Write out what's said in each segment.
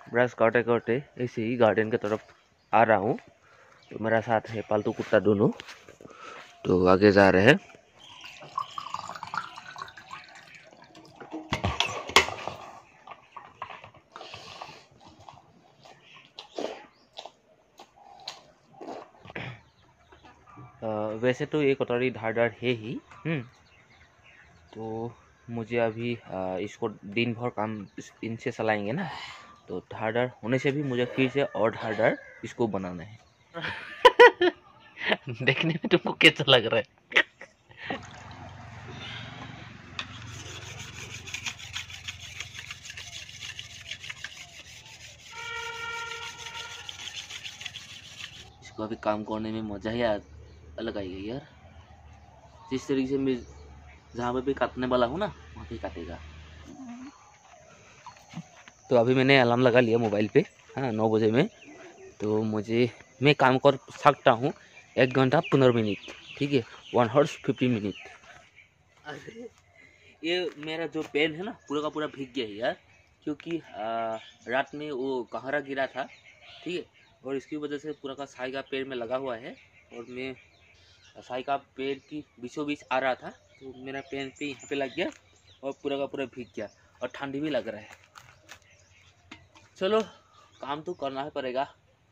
Brush करते करते ऐसे ही गार्डन की तरफ आ रहा हूँ। तो मेरा साथ है पालतू कुत्ता दोनों, तो आगे जा रहे हैं। वैसे तो ये कटोरी धारदार है ही। तो मुझे अभी इसको दिन भर काम इनसे चलाएंगे ना, तो धारदार होने से भी मुझे फिर से और धारदार इसको बनाना है। देखने में तुमको कैसा लग रहा है? इसको अभी काम करने में मजा ही अलग आएगा यार। जिस तरीके से मैं जहाँ पे भी काटने वाला हूँ ना, वहाँ पे काटेगा। तो अभी मैंने अलार्म लगा लिया मोबाइल पे, हाँ 9 बजे में। तो मैं काम कर सकता हूँ 1 घंटा 15 मिनट, ठीक है, 1 हॉर्स 50 मिनट। अरे ये मेरा जो पेन है ना पूरा का पूरा भीग गया है यार, क्योंकि रात में वो कहरा गिरा था, ठीक है, और इसकी वजह से पूरा का साई का पेड़ में लगा हुआ है। और मैं साई का पेड़ की बीचों बीच आ रहा था, तो मेरा पेन पे यहाँ पे लग गया और पूरा का पूरा भीग गया, और ठंडी भी लग रहा है। चलो काम तो करना ही पड़ेगा।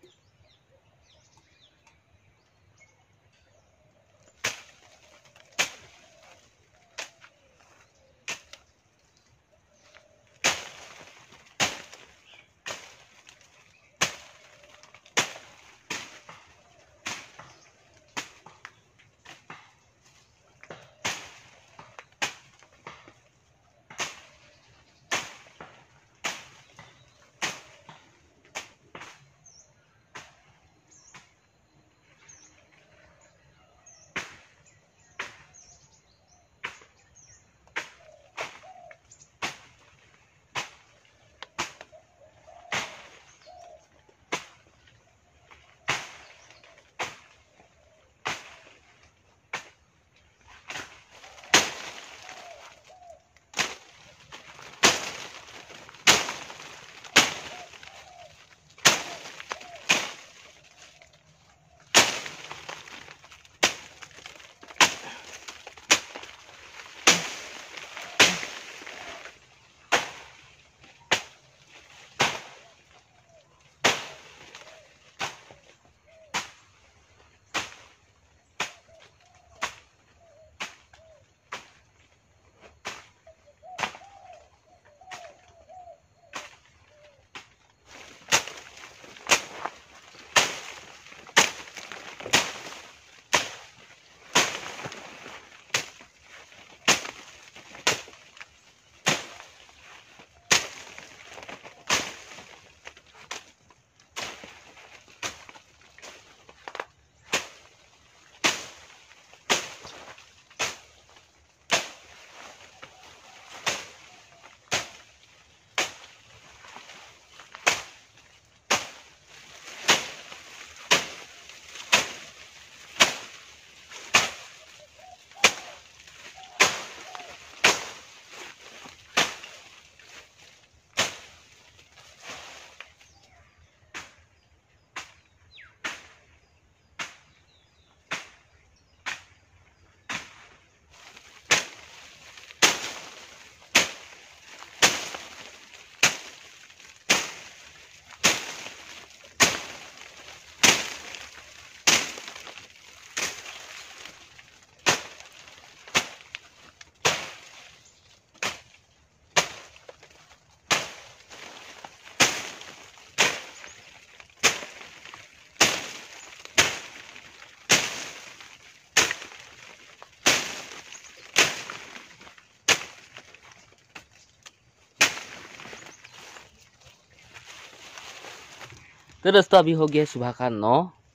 तो दोस्तों अभी हो गया सुबह का 9।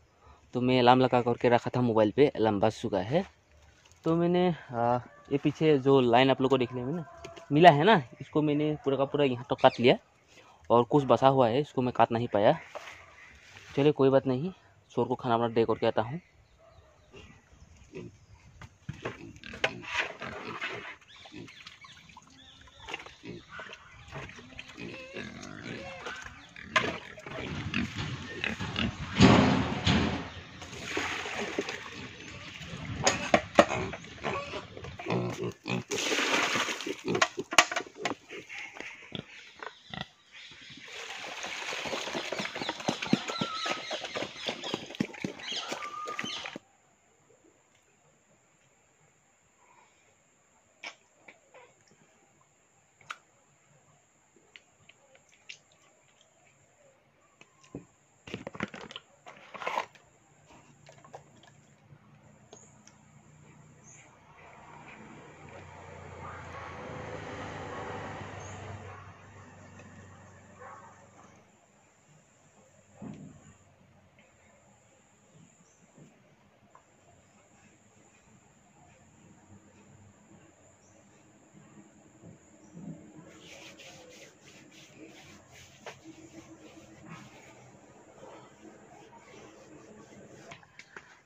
तो मैं अलार्म लगा करके रखा था मोबाइल पे, अलार्म बज चुका है। तो मैंने ये पीछे जो लाइन आप लोग को देखने में ना मिला है ना, इसको मैंने पूरा का पूरा यहाँ तो काट लिया, और कुछ बचा हुआ है इसको मैं काट नहीं पाया। चलिए कोई बात नहीं, शोर को खाना वाना दे करके आता हूँ।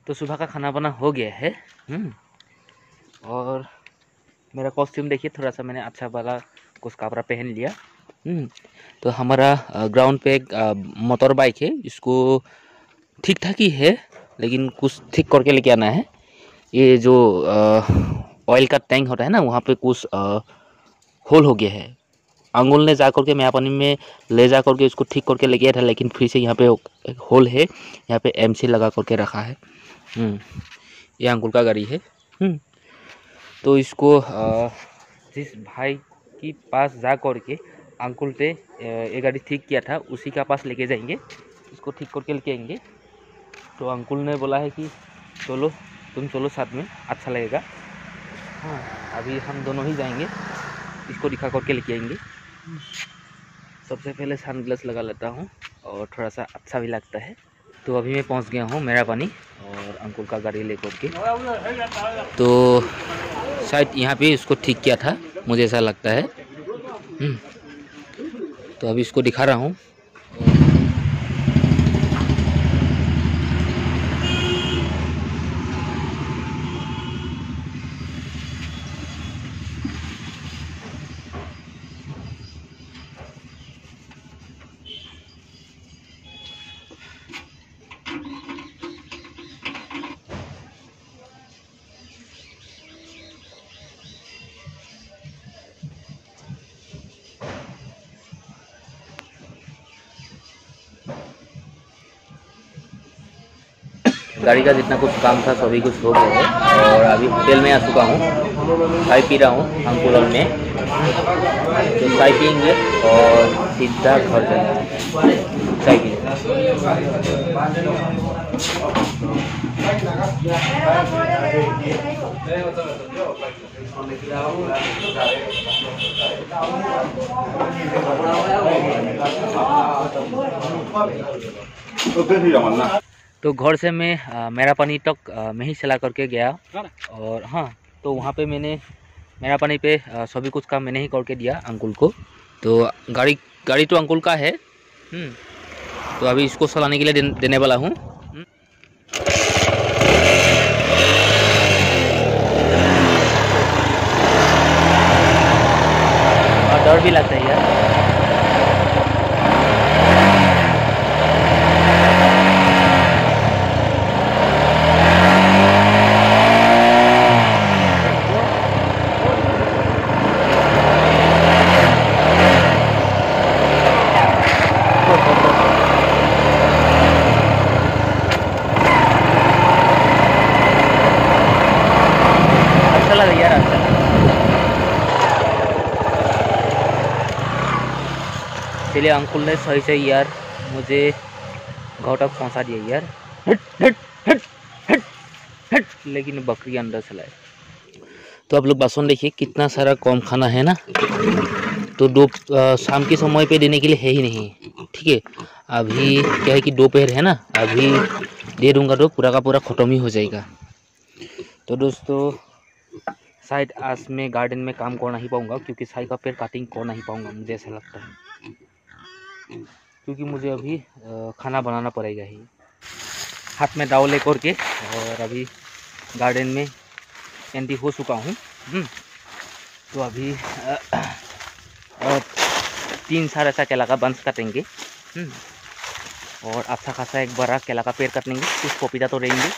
तो सुबह का खाना बना हो गया है। और मेरा कॉस्ट्यूम देखिए, थोड़ा सा मैंने अच्छा वाला कुछ कपड़ा पहन लिया। तो हमारा ग्राउंड पे एक मोटर बाइक है, इसको ठीक ठाक ही है, लेकिन कुछ ठीक करके लेके आना है। ये जो ऑयल का टैंक होता है ना, वहाँ पे कुछ होल हो गया है। अंकुल ने जा करके मैं पानी में ले जा करके इसको ठीक करके ले गया था, लेकिन फिर से यहाँ पे एक होल है, यहाँ पे एमसी लगा करके रखा है। ये अंकुल का गाड़ी है। तो इसको जिस भाई के पास जा करके अंकुल ने ये गाड़ी ठीक किया था, उसी का पास लेके जाएंगे, इसको ठीक करके लेके आएंगे। तो अंकुल ने बोला है कि चलो तुम चलो साथ में, अच्छा लगेगा। हाँ, अभी हम दोनों ही जाएंगे, इसको दिखा करके लेके आएंगे। सबसे पहले सनग्लास लगा लेता हूँ और थोड़ा सा अच्छा भी लगता है। तो अभी मैं पहुँच गया हूँ मेरा पानी और अंकुल का गाड़ी लेकर के। तो शायद यहाँ पे इसको ठीक किया था, मुझे ऐसा लगता है। तो अभी इसको दिखा रहा हूँ। गाड़ी का जितना कुछ काम था सभी कुछ हो गया है और अभी होटल में आ चुका हूँ, चाय पी रहा हूँ अंकुल और मैं। तो चाय पियेंगे और सीधा घर जाएंगे चाय पी। तो घर से मैं मेरा पानी तक मैं ही चला करके गया। और हाँ, तो वहाँ पे मैंने मेरा पानी पे सभी कुछ काम मैंने ही करके दिया अंकुल को। तो गाड़ी तो अंकुल का है। तो अभी इसको चलाने के लिए देने वाला हूँ। डर भी लगता है यार। अच्छा लगा यार, अच्छा। चलिए, अंकुल ने सही से यार मुझे घर तक पहुंचा दिया यार। हट हट हट हट हट, लेकिन बकरी अंदर चलाए। तो आप लोग बासन देखिए, कितना सारा कम खाना है ना। तो शाम के समय पे देने के लिए है ही नहीं, ठीक है। अभी क्या है कि दोपहर है ना, अभी दे दूंगा तो पूरा का पूरा ख़त्म ही हो जाएगा। तो दोस्तों, शायद आज मैं गार्डन में काम कर नहीं पाऊँगा, क्योंकि साई का पेड़ कटिंग कर नहीं पाऊँगा, मुझे ऐसा लगता है। क्योंकि मुझे अभी खाना बनाना पड़ेगा ही, हाथ में दाव लेकर के। और अभी गार्डन में एंट्री हो चुका हूँ। तो अभी 3-4 ऐसा केला का बंस काटेंगे। और अच्छा खासा एक बड़ा केला का पेड़ काटेंगे, कुछ पपीता तो रहेंगे।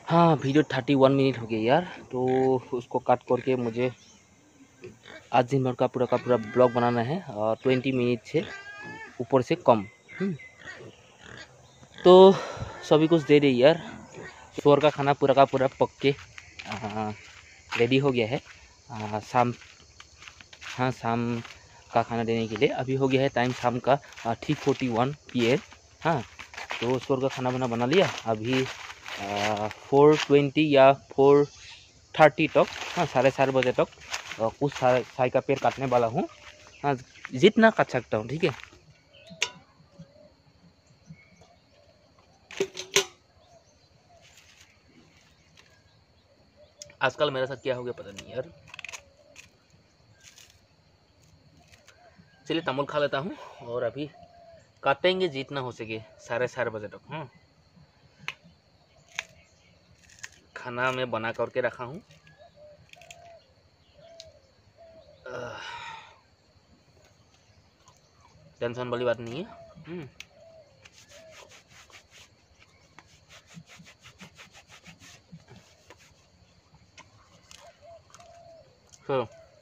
हाँ वीडियो 31 मिनट हो गया यार, तो उसको काट करके मुझे आज दिन भर का पूरा ब्लॉग बनाना है और 20 मिनट से ऊपर से कम। तो सभी कुछ दे दे यार। शोर का खाना पूरा का पूरा पक के रेडी हो गया है। शाम, हाँ शाम का खाना देने के लिए अभी हो गया है टाइम शाम का 3:41 PM। हाँ तो शोर का खाना बना लिया अभी 4:20 या 4:30 तक, हाँ 4:30 बजे तक कुछ साई का पेड़ काटने वाला हूँ। हाँ जितना काट सकता हूँ, ठीक है। आजकल मेरे साथ क्या हो गया पता नहीं यार। चलिए तमुल खा लेता हूँ और अभी काटेंगे जितना हो सके 4:30 बजे तक। हाँ खाना मैं बना करके रखा हूँ। टेंशन वाली बात नहीं है। तो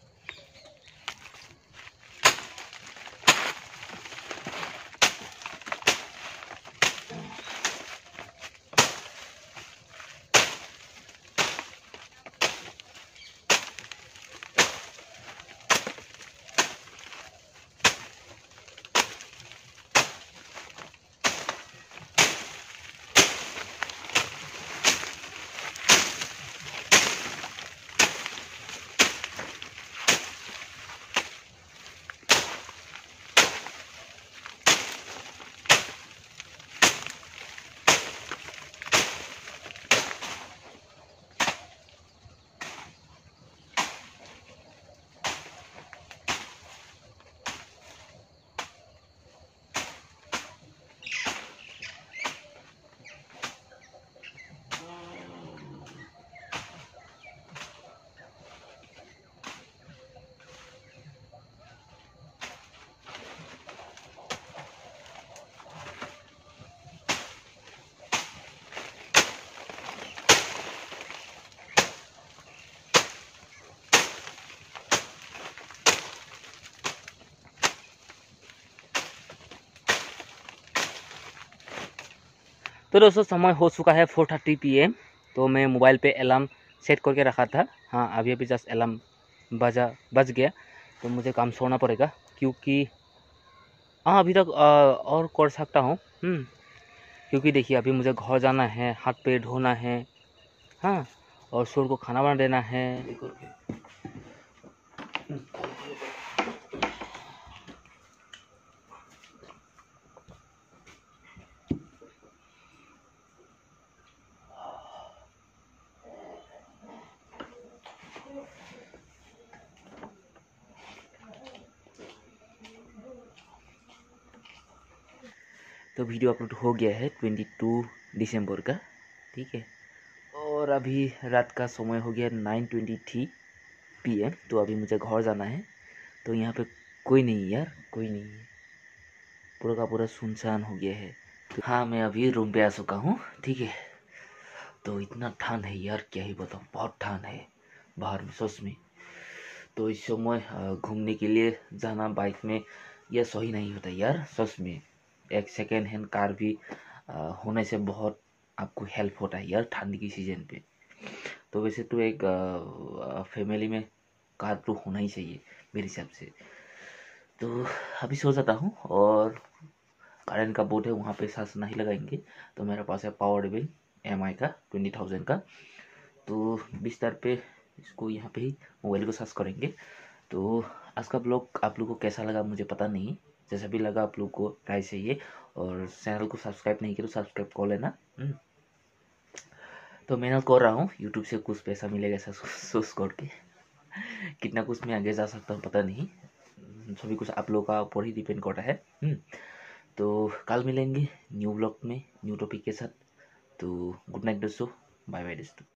दोस्तों समय हो चुका है 4:30 PM। तो मैं मोबाइल पे अलार्म सेट करके रखा था। हाँ अभी जस्ट अलार्म बज गया, तो मुझे काम छोड़ना पड़ेगा क्योंकि हाँ अभी तक और कर सकता हूँ। क्योंकि देखिए अभी मुझे घर जाना है, हाथ पैर धोना है, हाँ और शोर को खाना बना देना है। तो वीडियो अपलोड हो गया है 22 दिसंबर का, ठीक है। और अभी रात का समय हो गया 9:23 PM। तो अभी मुझे घर जाना है। तो यहाँ पे कोई नहीं यार, कोई नहीं है, पूरा का पूरा सुनसान हो गया है। तो हाँ मैं अभी रूम पे आ चुका हूँ, ठीक है। तो इतना ठंड है यार, क्या ही बताऊँ, बहुत ठंड है बाहर में सच में। तो इस समय घूमने के लिए जाना बाइक में यह सही नहीं होता यार सच में। एक सेकेंड हैंड कार भी होने से बहुत आपको हेल्प होता है यार ठंड की सीज़न पे। तो वैसे तो एक फैमिली में कार तो होना ही चाहिए मेरे हिसाब से। तो अभी सो जाता हूँ और करंट का बोर्ड है वहाँ पे सांस नहीं लगाएंगे। तो मेरे पास है पावर बैंक MI का 20,000 का। तो बिस्तर पे इसको यहाँ पे ही मोबाइल को सर्च करेंगे। तो आज का ब्लॉग आप लोगों को कैसा लगा मुझे पता नहीं, जैसा भी लगा आप लोग को राय चाहिए। और चैनल को सब्सक्राइब नहीं किया तो सब्सक्राइब कर लेना। तो मेहनत कर रहा हूँ, यूट्यूब से कुछ पैसा मिलेगा ऐसा सोच करके। कितना कुछ मैं आगे जा सकता हूँ पता नहीं, सभी कुछ आप लोगों का ऊपर ही डिपेंड करता है। तो कल मिलेंगे न्यू ब्लॉग में न्यू टॉपिक के साथ। तो गुड नाइट दोस्तों, बाय बाय दोस्तों।